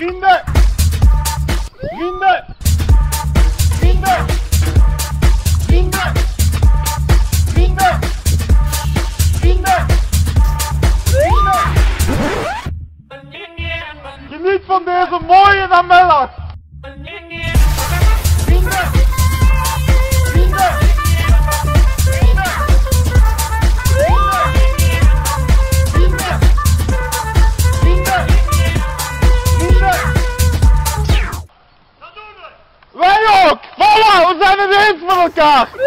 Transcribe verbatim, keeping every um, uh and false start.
Vrienden! Vrienden! Vrienden! Vrienden! Vrienden! Vrienden! Vrienden! Geniet van deze mooie namiddag! Vrienden! Vrienden! Vrienden! Vrienden! Vrienden! Vrienden! Vrienden! Dat doen we! Wij ook! Voilà, we zijn het eens met elkaar!